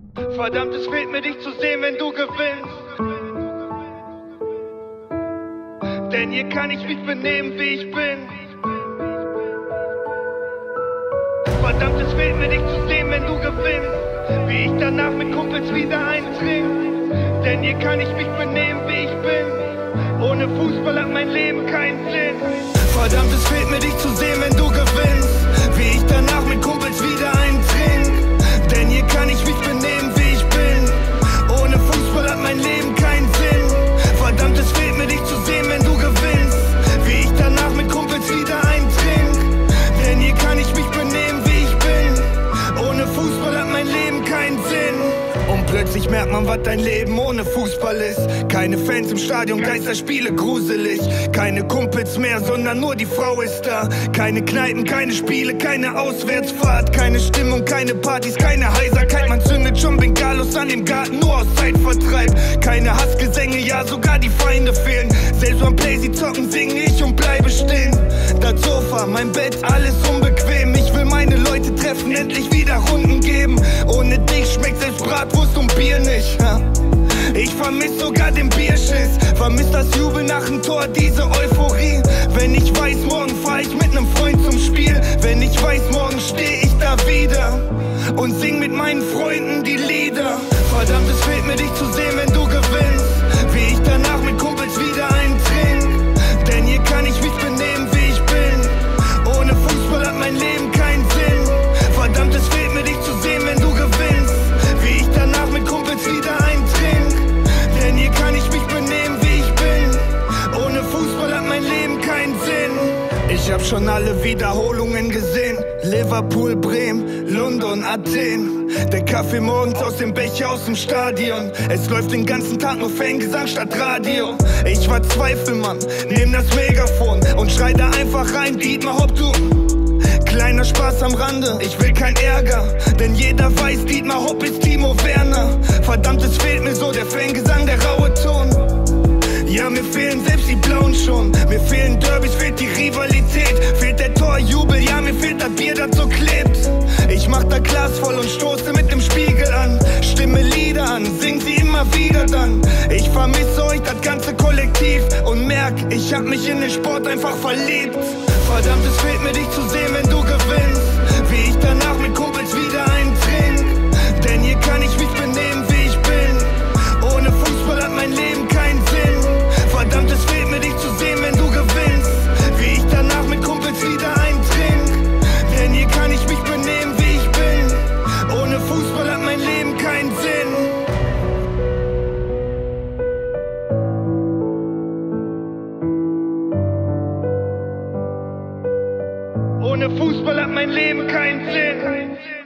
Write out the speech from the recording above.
Verdammt, es fehlt mir, dich zu sehen, wenn du gewinnst. Denn hier kann ich mich benehmen, wie ich bin. Verdammt, es fehlt mir, dich zu sehen, wenn du gewinnst. Wie ich danach mit Kumpels wieder eintrink. Denn hier kann ich mich benehmen, wie ich bin. Ohne Fußball hat mein Leben keinen Sinn. Verdammt, es fehlt mir, dich zu sehen, wenn du gewinnst. Wie ich danach mit Kumpels wieder eintrink. Denn hier kann ich mich benehmen, wie ich bin. Ohne Fußball hat mein Leben keinen Sinn. Verdammt, es fehlt mir, dich zu sehen, wenn du gewinnst. Wie ich danach mit Kumpels wieder eintrink. Denn hier kann ich mich benehmen, wie ich bin. Ohne Fußball hat mein Leben keinen Sinn. Und plötzlich merkt man, was dein Leben ohne Fußball ist. Keine Fans im Stadion, Geisterspiele, gruselig. Keine Kumpels mehr, sondern nur die Frau ist da. Keine Kneipen, keine Spiele, keine Auswärtsfahrt. Keine Stimmung, keine Partys, keine Heiserkeit. Man zündet schon Bengalos an dem Garten, nur aus Zeitvertreib. Keine Hassgesänge, ja sogar die Feinde fehlen. Selbst beim Playsee zocken singe ich und bleibe stehen. Das Sofa, mein Bett, alles unbequem. Ich will meine Leute treffen, endlich wieder Runden geben. Ohne dich schmeckt selbst Bratwurst und Bier nicht. Ich vermiss sogar den Bierschiss. Vermiss das Jubel nach dem Tor, diese Euphorie. Wenn ich weiß, morgen fahr ich mit nem Freund zum Spiel. Wenn ich weiß, morgen steh ich da wieder und sing mit meinen Freunden die Lieder. Verdammt, es fehlt mir, dich zu sehen, wenn du gewinnst. Wie ich danach mit Kumpels wieder eintrink. Denn hier kann ich mich benehmen, wie ich bin. Ohne Fußball hat mein Leben keinen Sinn. Verdammt, es fehlt mir, dich zu sehen, wenn du gewinnst. Wie ich danach mit Kumpels wieder eintrink. Denn hier kann ich mich benehmen, wie ich bin. Ohne Fußball hat mein Leben keinen Sinn. Ich hab schon alle Wiederholungen gesehen. Liverpool, Bremen, London, Athen. Der Kaffee morgens aus dem Becher aus dem Stadion. Es läuft den ganzen Tag nur Fangesang statt Radio. Ich war Zweifelmann, nehm das Megafon und schrei da einfach rein, Dietmar Hopp, du. Kleiner Spaß am Rande, ich will kein Ärger. Denn jeder weiß, Dietmar Hopp ist Timo Werner. Verdammt, es fehlt mir so der Fangesang, der raue Ton. Ja, mir fehlen selbst die Blauen schon. Mir fehlen Derbys, fehlt die Rivalität. Fehlt der Torjubel, ja, mir fehlt das Bier, das so klebt. Ich mach da Glas voll und stoße mit dem Spiegel an. Stimme Lieder an, sing sie immer wieder dann. Ich vermisse euch, das ganze Kollektiv. Und merk, ich hab mich in den Sport einfach verliebt. Verdammt, es fehlt mir, dich zu sehen, wenn du gewinnst. Wie ich danach mit Kumpels wieder eintrink. Denn hier kann ich mich benehmen, wie ich bin. Ohne Fußball hat mein Leben keinen Sinn. Verdammt, es fehlt mir, dich zu sehen, wenn du gewinnst. Wie ich danach mit Kumpels wieder eintrink. Denn hier kann ich mich benehmen, wie ich bin. Ohne Fußball hat mein Leben keinen Sinn. Ohne Fußball hat mein Leben keinen Sinn.